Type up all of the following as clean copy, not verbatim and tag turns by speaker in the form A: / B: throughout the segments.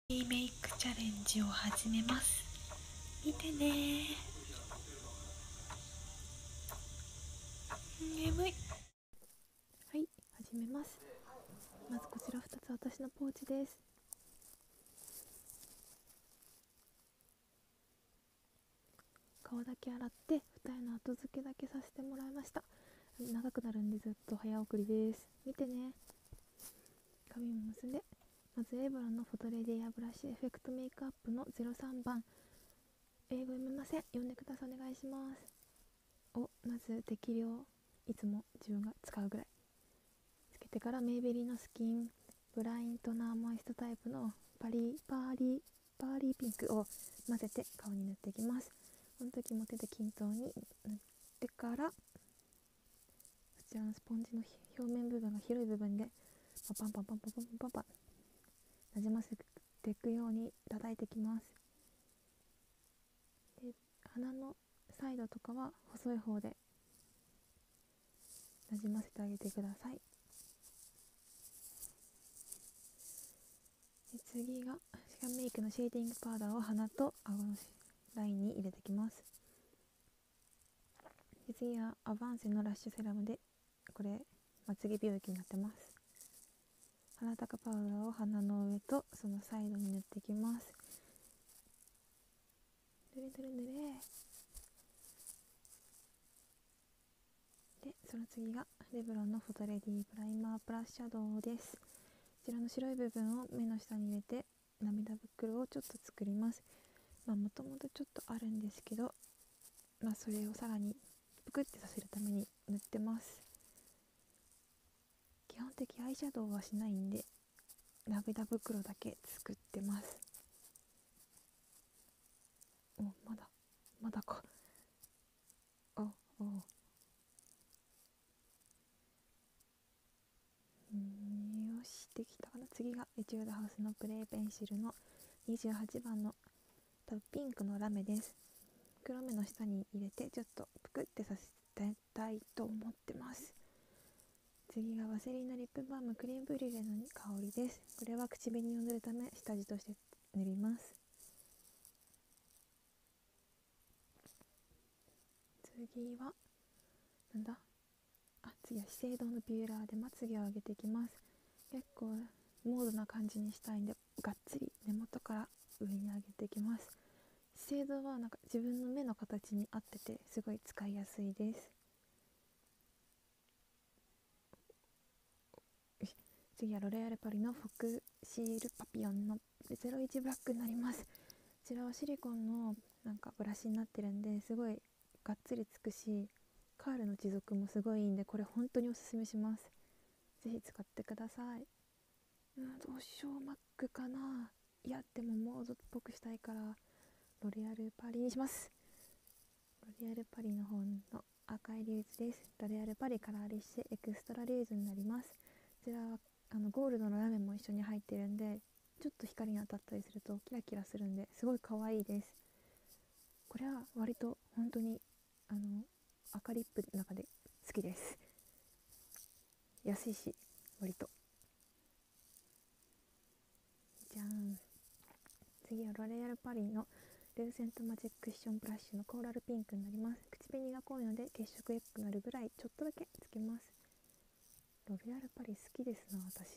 A: メイクチャレンジを始めます。見てね。眠い。はい、始めます。まずこちら2つ私のポーチです。顔だけ洗って二重の後付けだけさせてもらいました。長くなるんでずっと早送りです。見てね。髪も結んで、まずエブロンのフォトレディエアブラシエフェクトメイクアップの03番。英語読めません。読んでください。お願いします。まず適量、いつも自分が使うぐらいつけてから、メイベリのスキンブライントナーモイストタイプのパーリーピンクを混ぜて顔に塗っていきます。この時も手で均等に塗ってから、こちらのスポンジの表面部分が広い部分でパンパンパンパンパンパンパンなじませていくように叩いていきます。で、鼻のサイドとかは細い方でなじませてあげてください。で、次がシカンメイクのシェーディングパウダーを鼻と顎のラインに入れていきます。で、次はアバンセのラッシュセラムで、これまつげ美容液になってます。鼻高パウダーを鼻の上とそのサイドに塗っていきます。塗れ塗れ塗れ。で、その次がレブロンのフォトレディプライマープラスシャドウです。こちらの白い部分を目の下に入れて涙袋をちょっと作ります。もともとちょっとあるんですけど、それをさらにぷくってさせるために塗ってます。基本的アイシャドウはしないんで、涙袋だけ作ってます。まだか。よし、できたかな。次がエチュードハウスのプレイペンシルの28番の多分ピンクのラメです。黒目の下に入れてちょっとぷくってさせたいと思ってます。次がワセリンのリップバームクリームブリュレの香りです。これは口紅を塗るため下地として塗ります。次は次は資生堂のビューラーでまつげを上げていきます。結構モードな感じにしたいんで、がっつり根元から上に上げていきます。資生堂は自分の目の形に合っててすごい使いやすいです。次はロレアルパリのフォクシールパピヨンの01ブラックになります。こちらはシリコンのブラシになってるんで、すごいがっつりつくし、カールの持続もすごいいいんで、これ本当におすすめします。ぜひ使ってください。どうしよう、マックかな。いや、でもモードっぽくしたいからロレアルパリにします。ロレアルパリの方の赤いリューズです。ロレアルパリカラーリッシュエクストラリューズになります。こちらはゴールドのラメも一緒に入ってるんで、ちょっと光に当たったりするとキラキラするんですごい可愛いです。これは割と本当に赤リップの中で好きです。安いし割と。じゃん。次はロレアルパリのルーセントマジッククッションブラッシュのコーラルピンクになります。口紅が濃いので血色良くなるぐらいちょっとだけつけます。ロレアルパリ好きですな、私。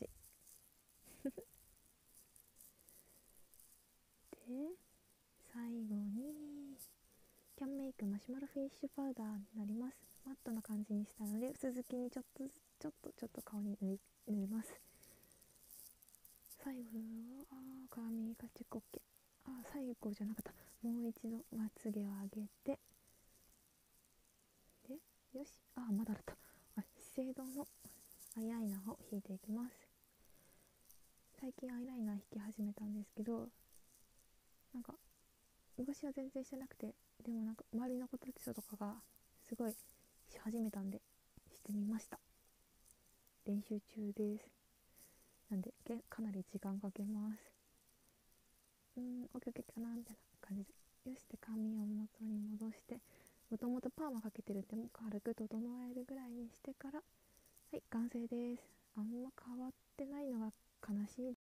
A: で、最後にキャンメイクマシュマロフィニッシュパウダーになります。マットな感じにしたので、薄付きにちょっと顔に塗ります。最後は鏡がチェック OK。最後じゃなかった。もう一度まつげを上げて、で、よし、まだだった。資生堂のアイライナーを引いていきます。最近アイライナー引き始めたんですけど、昔は全然してなくて、でも周りの子たちとかがすごいし始めたんでしてみました。練習中です。なんでかなり時間かけます。オッケーオッケーかなみたいな感じで、よし、で髪を元に戻して、もともとパーマかけてるんで軽く整えるぐらいにしてから、はい、完成です。あんま変わってないのが悲しい。